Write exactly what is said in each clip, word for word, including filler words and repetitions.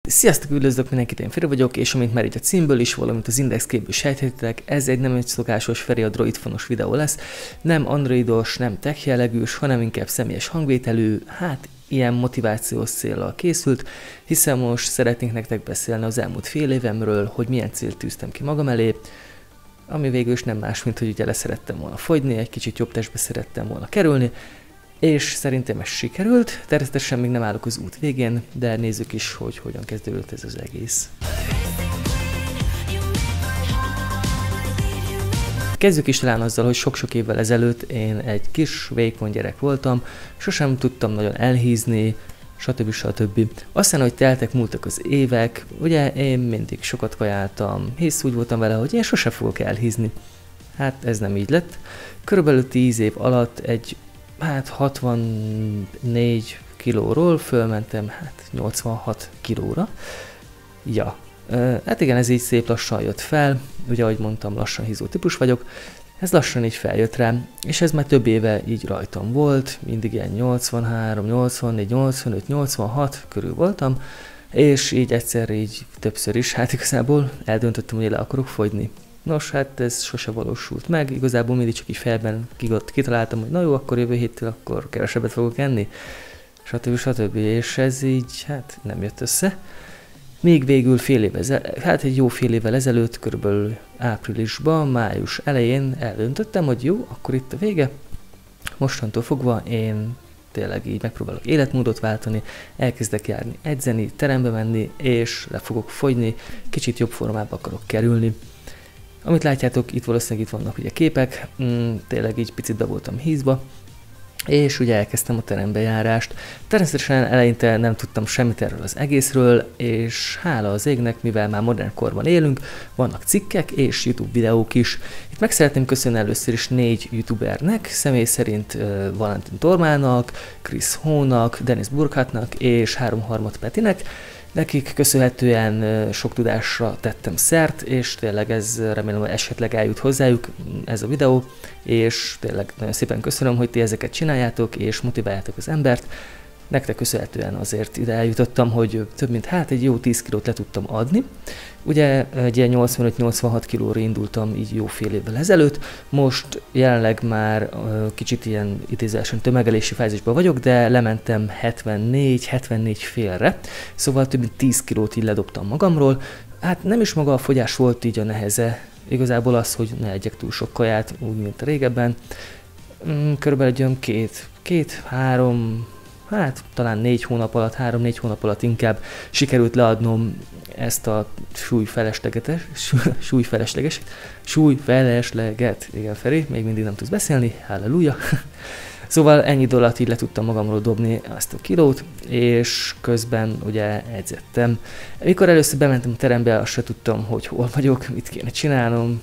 Sziasztok, üdvözlök mindenkit, én Feri vagyok, és amint már így a címből is, valamint az index képből sejthetitek, ez egy nem egy szokásos Feri a Droid fonos videó lesz, nem androidos, nem tech jellegűs, hanem inkább személyes hangvételű, hát ilyen motivációs céllal készült, hiszen most szeretnénk nektek beszélni az elmúlt fél évemről, hogy milyen célt tűztem ki magam elé, ami végül is nem más, mint hogy ugye leszerettem volna fogyni, egy kicsit jobb testbe szerettem volna kerülni, és szerintem ez sikerült, természetesen még nem állok az út végén, de nézzük is, hogy hogyan kezdődött ez az egész. Kezdjük is talán azzal, hogy sok-sok évvel ezelőtt én egy kis, vékony gyerek voltam, sosem tudtam nagyon elhízni, stb. stb. Aztán, hogy teltek, múltak az évek, ugye én mindig sokat kajáltam, hisz úgy voltam vele, hogy én sose fogok elhízni. Hát ez nem így lett. Körülbelül tíz év alatt egy hát hatvannégy kilóról fölmentem hát nyolcvanhat kilóra. Ja, hát igen, ez így szép lassan jött fel, ugye ahogy mondtam, lassan hízó típus vagyok, ez lassan így feljött rám, és ez már több éve így rajtam volt, mindig ilyen nyolcvanhárom, nyolcvannégy, nyolcvanöt, nyolcvanhat körül voltam, és így egyszer így többször is, hát igazából eldöntöttem, hogy le akarok fogyni. Nos, hát ez sose valósult meg, igazából mindig csak így felben kitaláltam, hogy na jó, akkor jövő héttől akkor kevesebbet fogok enni, stb. stb. És ez így, hát nem jött össze. Még végül fél év ezel, hát egy jó fél évvel ezelőtt, körülbelül áprilisban, május elején eldöntöttem, hogy jó, akkor itt a vége. Mostantól fogva én tényleg így megpróbálok életmódot váltani, elkezdek járni, edzeni, terembe menni, és le fogok fogyni, kicsit jobb formába akarok kerülni. Amit látjátok, itt valószínűleg itt vannak ugye képek, mm, tényleg így picit be voltam hízva, és ugye elkezdtem a terembejárást. Természetesen eleinte nem tudtam semmit erről az egészről, és hála az égnek, mivel már modern korban élünk, vannak cikkek és YouTube videók is. Itt meg szeretném köszönni először is négy youtubernek, személy szerint uh, Valentin Tormának, Chris Hónak, Dennis Burkhartnak és Háromharmad Petinek. Nekik köszönhetően sok tudásra tettem szert, és tényleg ez remélem, hogy esetleg eljut hozzájuk ez a videó, és tényleg nagyon szépen köszönöm, hogy ti ezeket csináljátok, és motiváljátok az embert. Nektek köszönhetően azért ide eljutottam, hogy több mint hát egy jó tíz kilót le tudtam adni. Ugye egy ilyen nyolcvanöt-nyolcvanhat kilóra indultam így jó fél évvel ezelőtt, most jelenleg már kicsit ilyen idézősen tömegelési fázisban vagyok, de lementem hetvennégy-hetvennégy félre, szóval több mint tíz kilót így ledobtam magamról. Hát nem is maga a fogyás volt így a neheze, igazából az, hogy ne egyek túl sok kaját, úgy mint régebben. Körülbelül egy olyan két, két, három, hát talán négy hónap alatt, három-négy hónap alatt inkább sikerült leadnom ezt a súlyfelesleget, súlyfelesleges, súlyfelesleget, igen Feri, még mindig nem tudsz beszélni, halleluja. Szóval ennyi alatt így le tudtam magamról dobni ezt a kilót, és közben ugye edzettem. Mikor először bementem a terembe, azt se tudtam, hogy hol vagyok, mit kéne csinálnom.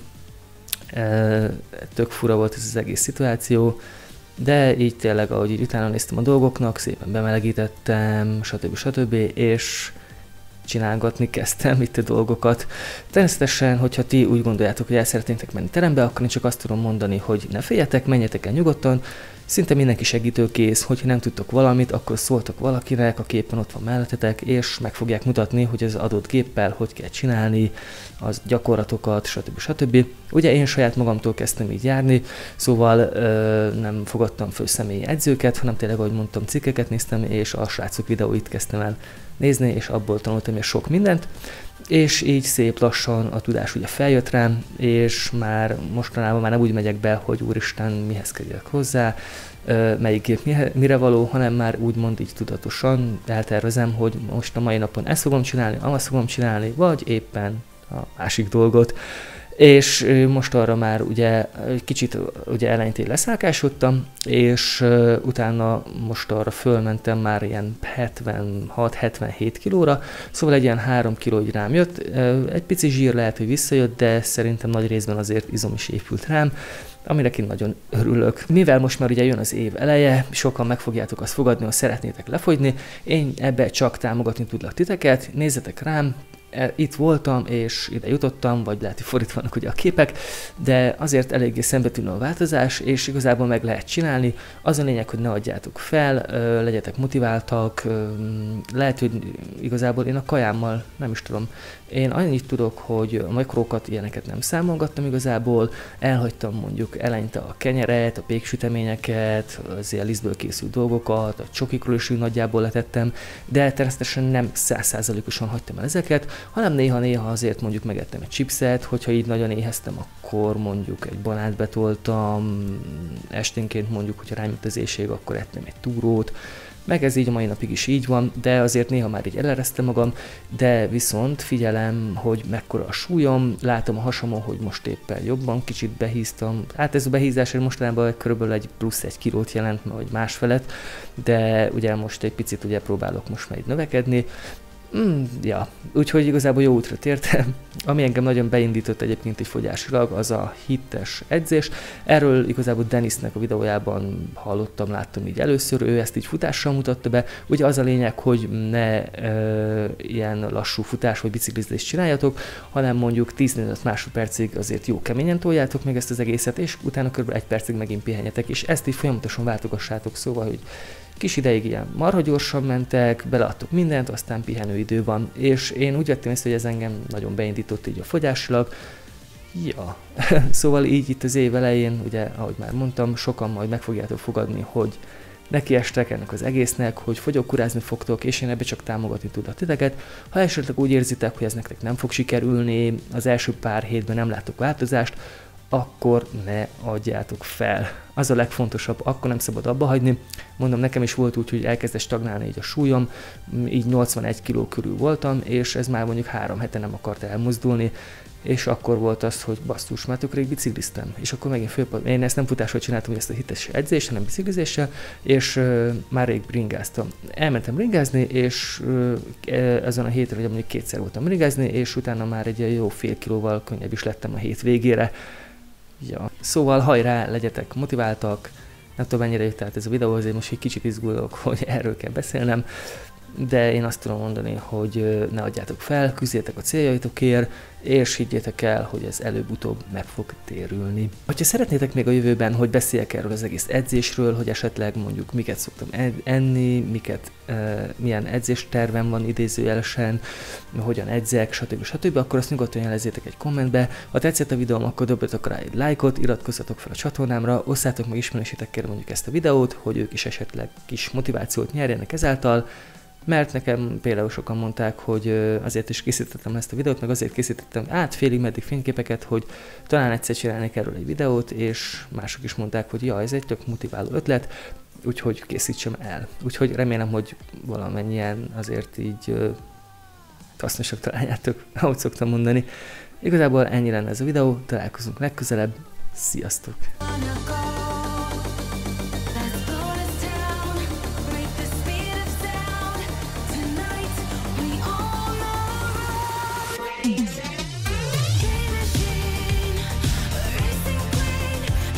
E, tök fura volt ez az egész szituáció. De így tényleg, ahogy így utána néztem a dolgoknak, szépen bemelegítettem, stb. stb. És csinálgatni kezdtem itt a dolgokat. Természetesen, hogyha ti úgy gondoljátok, hogy el szeretnétek menni terembe, akkor én csak azt tudom mondani, hogy ne féljetek, menjetek el nyugodtan. Szinte mindenki segítőkész, hogyha nem tudtok valamit, akkor szóltok valakinek, a képen ott van mellettetek, és meg fogják mutatni, hogy az adott géppel hogy kell csinálni, az gyakorlatokat, stb. stb. Ugye én saját magamtól kezdtem így járni, szóval ö, nem fogadtam föl személyi edzőket, hanem tényleg, ahogy mondtam, cikkeket néztem, és a srácok videóit kezdtem el nézni, és abból tanultam és sok mindent. És így szép lassan a tudás ugye feljött rám, és már mostanában már nem úgy megyek be, hogy úristen, mihez kezdjek hozzá, melyik gép mire való, hanem már úgymond így tudatosan eltervezem, hogy most a mai napon ezt fogom csinálni, azt fogom csinálni, vagy éppen a másik dolgot. És most arra már ugye kicsit ugye eleinte leszákásodtam, és uh, utána most arra fölmentem már ilyen hetvenhat-hetvenhét kilóra, szóval egy ilyen három kiló így rám jött, uh, egy pici zsír lehet, hogy visszajött, de szerintem nagy részben azért izom is épült rám, amire én nagyon örülök. Mivel most már ugye jön az év eleje, sokan meg fogjátok azt fogadni, hogy szeretnétek lefogyni, én ebbe csak támogatni tudlak titeket, nézzetek rám, itt voltam, és ide jutottam, vagy lehet, hogy fordítva vannak ugye a képek, de azért eléggé szembetűnő a változás, és igazából meg lehet csinálni. Az a lényeg, hogy ne adjátok fel, legyetek motiváltak, lehet, hogy igazából én a kajámmal, nem is tudom, én annyit tudok, hogy a makrókat, ilyeneket nem számolgattam igazából, elhagytam mondjuk eleinte a kenyeret, a péksüteményeket, az ilyen lisztből készült dolgokat, a csokikról is nagyjából letettem, de természetesen nem száz százalékosan hagytam el ezeket, hanem néha-néha azért mondjuk megettem egy chipset, hogyha így nagyon éheztem, akkor mondjuk egy banánt betoltam, esténként mondjuk, hogyha rám jut az éhség, akkor ettem egy túrót, meg ez így a mai napig is így van, de azért néha már így eleresztem magam, de viszont figyelem, hogy mekkora a súlyom, látom a hasamon, hogy most éppen jobban kicsit behíztam. Hát ez a behízás mostanában körülbelül egy plusz egy kilót jelent, vagy másfelet, de ugye most egy picit ugye próbálok most már így növekedni. Mm, ja, úgyhogy igazából jó útra tértem. Ami engem nagyon beindított egyébként egy fogyásilag, az a hites edzés. Erről igazából Denisnek a videójában hallottam, láttam így először, ő ezt így futással mutatta be. Ugye az a lényeg, hogy ne e, ilyen lassú futás vagy biciklizést csináljatok, hanem mondjuk tíz-tizenöt másodpercig azért jó keményen toljátok meg ezt az egészet, és utána kb. egy percig megint pihenjetek, és ezt így folyamatosan váltogassátok, szóval, hogy kis ideig ilyen marha gyorsan mentek, beleadtuk mindent, aztán pihenőidő van, és én úgy vettem észre, hogy ez engem nagyon beindított így a fogyásilag. Ja, szóval így itt az év elején, ugye, ahogy már mondtam, sokan majd meg fogjátok fogadni, hogy nekiestek ennek az egésznek, hogy fogyókúrázni fogtok, és én ebbe csak támogatni tudok titeket. Ha esetleg úgy érzitek, hogy ez nektek nem fog sikerülni, az első pár hétben nem látok változást, akkor ne adjátok fel. Az a legfontosabb, akkor nem szabad abba hagyni. Mondom, nekem is volt úgy, hogy elkezdett stagnálni így a súlyom, így nyolcvanegy kiló körül voltam, és ez már mondjuk három hete nem akart elmozdulni, és akkor volt az, hogy basszus, már tök rég bicikliztem. És akkor megint fölpad, én ezt nem futással csináltam, hogy ezt a hites edzést, hanem biciklizéssel, és uh, már rég bringáztam. Elmentem bringázni, és uh, ezen a héten, ugye mondjuk kétszer voltam bringázni, és utána már egy jó fél kilóval könnyebb is lettem a hét végére. Ja. Szóval hajrá, legyetek motiváltak, nem tudom mennyire jött át ez a videó, azért most egy kicsit izgulok, hogy erről kell beszélnem, de én azt tudom mondani, hogy ne adjátok fel, küzdjetek a céljaitokért, és higgyétek el, hogy ez előbb-utóbb meg fog térülni. Ha szeretnétek még a jövőben, hogy beszéljek erről az egész edzésről, hogy esetleg mondjuk miket szoktam enni, miket, e, milyen edzéstervem van idézőjelesen, hogyan edzek, stb. stb., akkor azt nyugodtan jelezzétek egy kommentbe. Ha tetszett a videóm, akkor dobjatok rá egy lájkot, iratkozzatok fel a csatornámra, osszátok meg ismerősítekkel mondjuk ezt a videót, hogy ők is esetleg kis motivációt nyerjenek ezáltal. Mert nekem például sokan mondták, hogy azért is készítettem ezt a videót, meg azért készítettem át félig meddig fényképeket, hogy talán egyszer csinálnék erről egy videót, és mások is mondták, hogy ja, ez egy tök motiváló ötlet, úgyhogy készítsem el. Úgyhogy remélem, hogy valamennyien azért így hasznosak találjátok, ahogy szoktam mondani. Igazából ennyi lenne ez a videó, találkozunk legközelebb, sziasztok! Peace.